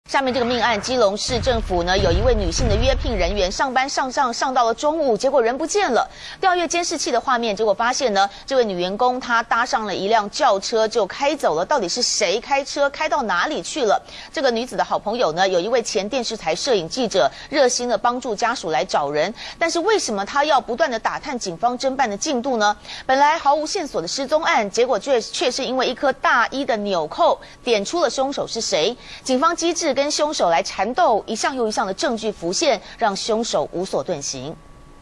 下面这个命案，基隆市政府呢有一位女性的约聘人员上班上到了中午，结果人不见了。调阅监视器的画面，结果发现呢，这位女员工她搭上了一辆轿车就开走了。到底是谁开车开到哪里去了？这个女子的好朋友呢，有一位前电视台摄影记者，热心的帮助家属来找人。但是为什么他要不断的打探警方侦办的进度呢？本来毫无线索的失踪案，结果却是因为一颗大衣的纽扣点出了凶手是谁。警方机智跟凶手来缠斗，一项又一项的证据浮现，让凶手无所遁形。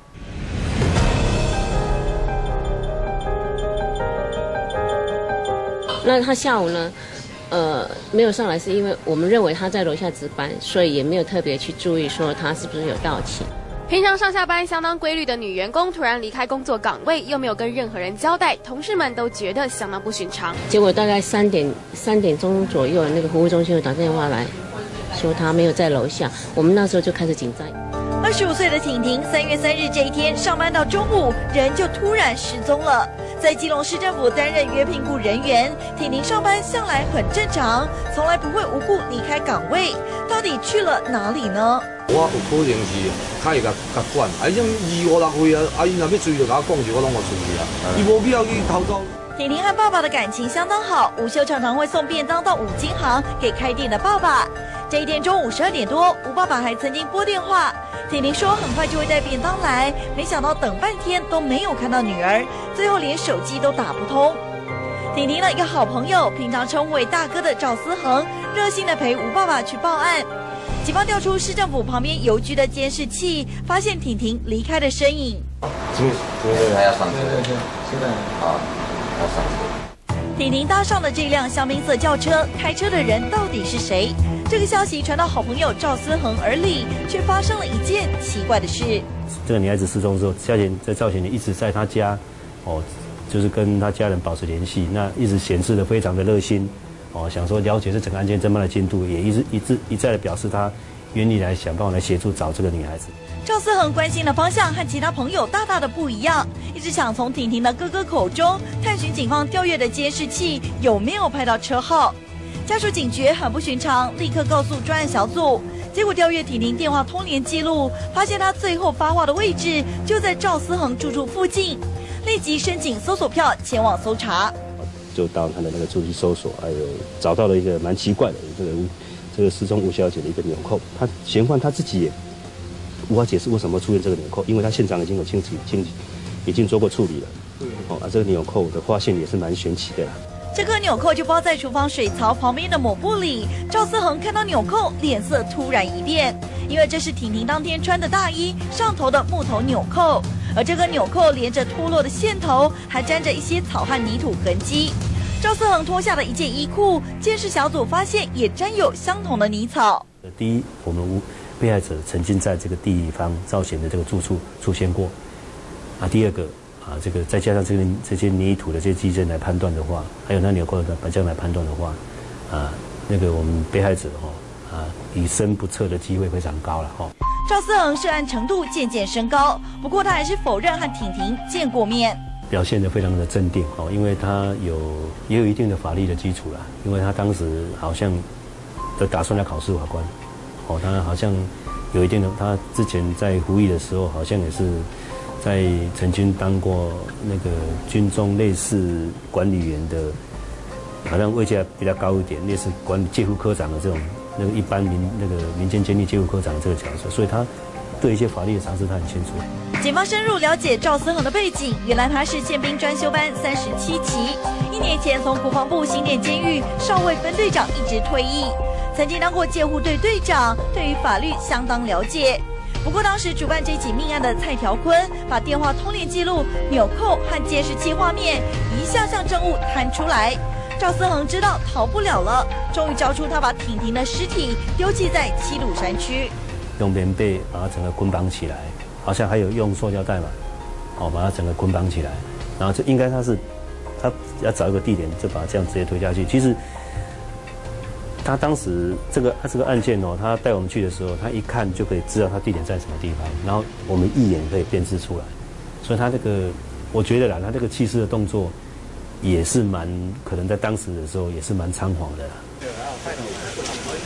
那他下午呢，没有上来，是因为我们认为他在楼下值班，所以也没有特别去注意说他是不是有到齐。 平常上下班相当规律的女员工突然离开工作岗位，又没有跟任何人交代，同事们都觉得相当不寻常。 结果大概3点钟左右，那个服务中心有打电话来说他没有在楼下，我们那时候就开始紧张。 25岁的婷婷3月3日这一天上班到中午，人就突然失踪了。在基隆市政府担任约聘雇人员，婷婷上班向来很正常，从来不会无故离开岗位，到底去了哪里呢？ 我有可能是他会甲管，啊，种2、5、6岁啊，伊若要追就甲我讲是我拢无追去啊，伊无必要去偷走。 婷婷和爸爸的感情相当好，午休常常会送便当到五金行给开店的爸爸。这一天中午12点多，吴爸爸还曾经拨电话，婷婷说很快就会带便当来，没想到等半天都没有看到女儿，最后连手机都打不通。婷婷的一个好朋友，平常称呼为大哥的赵思恒，热心的陪吴爸爸去报案。警方调出市政府旁边邮局的监视器，发现婷婷离开的身影。 还要上车？对，现在啊，要上车。 婷婷搭上的这辆香槟色轿车，开车的人到底是谁？这个消息传到好朋友赵思恒耳里，却发生了一件奇怪的事。 这个女孩子失踪之后，赵贤一直在她家，就是跟她家人保持联系，那一直显示得非常的热心，想说了解这整个案件侦办的进度，也一再的表示她愿意来想办法来协助找这个女孩子。 赵思恒关心的方向和其他朋友大大的不一样，一直想从婷婷的哥哥口中探寻警方调阅的监视器有没有拍到车号。家属警觉很不寻常，立刻告诉专案小组。结果调阅婷婷电话通联记录，发现她最后发话的位置就在赵思恒住处附近，立即申请搜索票前往搜查。 就到他的那个住去搜索，还有找到了一个蛮奇怪的这个失踪吴小姐的一个纽扣。嫌犯他自己也无法解释为什么出现这个纽扣，因为他现场已经有已经做过处理了。这个纽扣的发现也是蛮玄奇的。 这颗纽扣就包在厨房水槽旁边的抹布里。赵思恒看到纽扣，脸色突然一变，因为这是婷婷当天穿的大衣上头的木头纽扣，而这个纽扣连着脱落的线头，还沾着一些草和泥土痕迹。赵思恒脱下了一件衣裤，监视小组发现也沾有相同的泥草。 第一，我们被害者曾经在这个地方赵贤的这个住处出现过。第二个。这个再加上这些泥土的这些迹证来判断的话，还有那纽扣的板浆来判断的话，那个我们被害者以身不测的机会非常高了赵思恒涉案程度渐渐升高，不过他还是否认和婷婷见过面， 表现得非常的镇定因为他也有一定的法律的基础啦，因为他当时好像都打算来考试法官，他好像有一定的，他之前在服役的时候好像也是。曾经当过那个军中类似管理员的，好像位阶比较高一点，类似介护科长的这种那个一般民间监狱介护科长的这个角色，所以他对一些法律的常识他很清楚。 警方深入了解赵思恒的背景，原来他是宪兵专修班37期，1年前从国防部新店监狱少尉分队长一直退役，曾经当过戒护队队长，对于法律相当了解。不过当时主办这起命案的蔡条坤把电话通联记录、纽扣和监视器画面一项项证物摊出来，赵思恒知道逃不了了，终于找出他把婷婷的尸体丢弃在七鲁山区， 用棉被把它整个捆绑起来，好像还有用塑胶袋嘛，把它整个捆绑起来，然后这应该他要找一个地点就把它这样直接推下去。其实他当时这个案件他带我们去的时候，他一看就可以知道他地点在什么地方，然后我们一眼可以辨识出来，所以他这个我觉得啦，他这个弃尸的动作也是可能在当时的时候也是蛮仓皇的啦。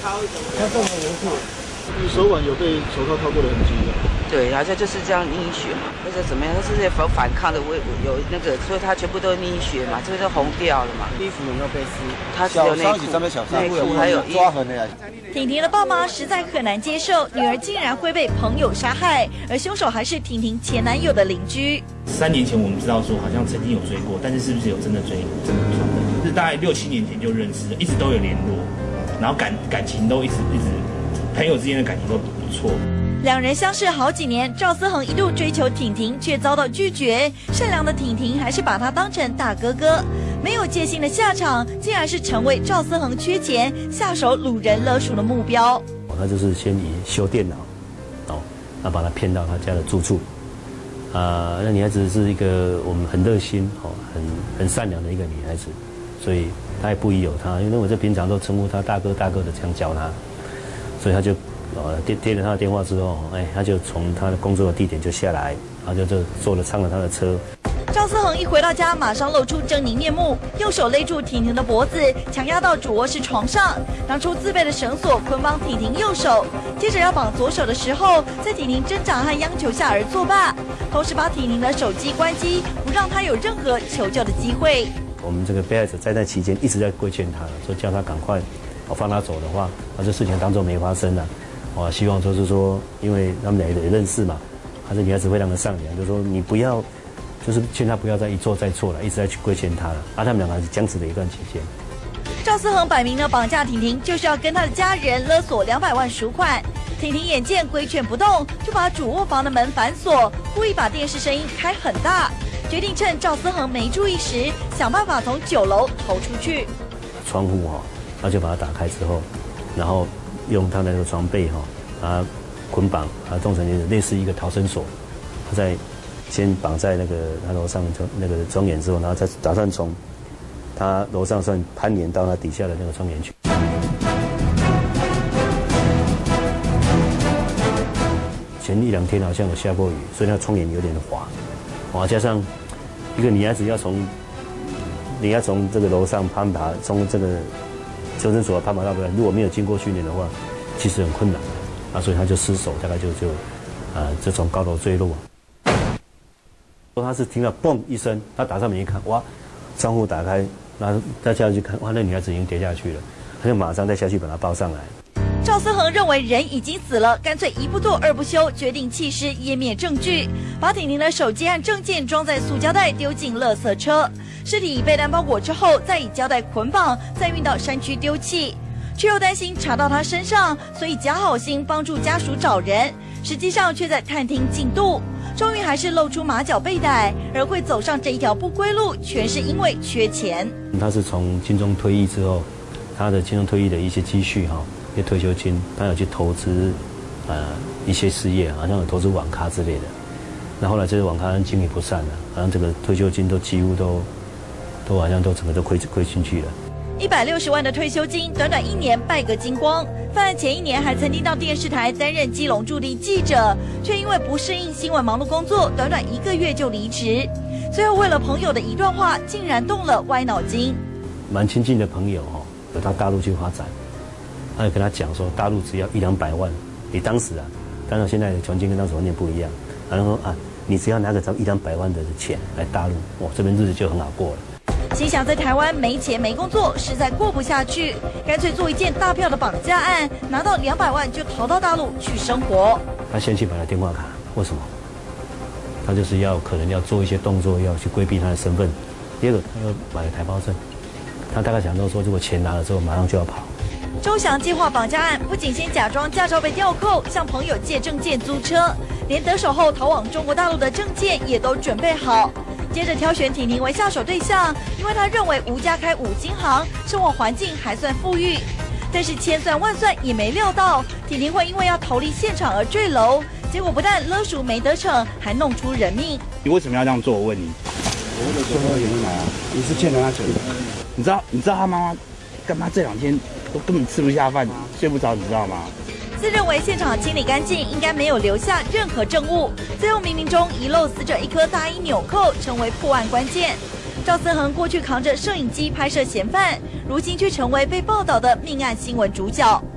他这么严肃，你手腕有被手铐套过的痕迹的。 对，好像就是这样溺血嘛，或者怎么样？他是反抗的，我有那个，所以他全部都溺血嘛，这个都红掉了嘛。 衣服有没有被撕？ 他只有内裤还有抓痕的呀。 婷婷的爸妈实在很难接受女儿竟然会被朋友杀害，而凶手还是婷婷前男友的邻居。 3年前我们知道说好像曾经有追过，但是是不是有真的追，真的不晓得。是大概6、7年前就认识了，一直都有联络，然后感情都一直朋友之间的感情都不错。 两人相识好几年，赵思恒一度追求婷婷，却遭到拒绝。善良的婷婷还是把他当成大哥哥，没有戒心的下场，竟然是成为赵思恒缺钱下手掳人勒赎的目标。 他就是先以修电脑，那把他骗到他家的住处。那女孩子是一个我们很热心很善良的一个女孩子，所以他也不疑有他，因为我这平常都称呼他大哥大哥的这样叫他，所以他就接了他的电话之后，他就从他的工作的地点就下来，然后就上了他的车。 赵思恒一回到家，马上露出狰狞面目，用手勒住婷婷的脖子，强压到主卧室床上，拿出自备的绳索捆绑婷婷右手，接着要绑左手的时候，在婷婷挣扎和央求下而作罢，同时把婷婷的手机关机，不让她有任何求救的机会。 我们这个被害者在那期间一直在规劝他，说叫他赶快放他走的话，把这事情当作没发生了。希望就是说，因为他们俩也认识嘛，他这女孩子非常的善良，就说你不要，就是劝他不要再一错再错了，一直在去规劝他了。他们两个是僵持了一段期间。 赵思恒摆明了绑架婷婷，就是要跟他的家人勒索200万赎款。婷婷眼见规劝不动，就把主卧房的门反锁，故意把电视声音开很大，决定趁赵思恒没注意时，想办法从9楼逃出去。 窗户他就把它打开之后，然后用他的那个床被把它捆绑，把它弄成类似一个逃生锁。他再先绑在那个他楼上那个窗沿之后，然后再打算从他楼上算攀岩到他底下的那个窗沿去。前1、2天好像有下过雨，所以那个窗沿有点滑，加上一个女孩子要从这个楼上攀爬，从这个求生所攀爬到不了，如果没有经过训练的话，其实很困难的，所以他就失手，大概就从高楼坠落。他是听到嘣一声，他打上门一看，哇，窗户打开，然后再下去看，哇，那女孩子已经跌下去了，他就马上再下去把她抱上来。 赵思恒认为人已经死了，干脆一不做二不休，决定弃尸湮灭证据，把婷婷的手机和证件装在塑胶袋丢进垃圾车，尸体以被单包裹之后，再以胶带捆绑，再运到山区丢弃，却又担心查到他身上，所以假好心帮助家属找人，实际上却在探听进度。终于还是露出马脚被逮，而会走上这一条不归路，全是因为缺钱。 他是从军中退役之后，他的军中退役的一些积蓄一些退休金，他有去投资一些事业，好像有投资网咖之类的。那后来这个网咖经营不善了，好像这个退休金都几乎都好像都整个都亏进去了。 160万的退休金，短短1年败个精光。犯案前1年还曾经到电视台担任基隆驻地记者，却因为不适应新闻忙碌工作，短短1个月就离职。最后为了朋友的一段话，竟然动了歪脑筋。 蛮亲近的朋友有到大陆去发展，他就跟他讲说，大陆只要100-200万，你当时当然现在的穷金跟当时完全不一样。然后说你只要拿个100-200万的钱来大陆，这边日子就很好过了。 心想在台湾没钱没工作，实在过不下去，干脆做一件大票的绑架案，拿到200万就逃到大陆去生活。 他先去买了电话卡，为什么？他就是可能要做一些动作，要去规避他的身份。第二个，他又买了台胞证，他大概想到说，如果钱拿了之后，马上就要跑。 周翔计划绑架案，不仅先假装驾照被吊扣，向朋友借证件租车，连得手后逃往中国大陆的证件也都准备好。接着挑选婷婷为下手对象，因为他认为吴家开5金行，生活环境还算富裕。但是千算万算也没料到，婷婷会因为要逃离现场而坠楼，结果不但勒赎没得逞，还弄出人命。 你为什么要这样做？我问你。 我为了说他原因来你是欠了他钱的。 你知道他妈妈干嘛这2天都根本吃不下饭，睡不着，你知道吗？ 自认为现场清理干净，应该没有留下任何证物，最后冥冥中遗漏死者一颗大衣纽扣，成为破案关键。赵思恒过去扛着摄影机拍摄嫌犯，如今却成为被报道的命案新闻主角。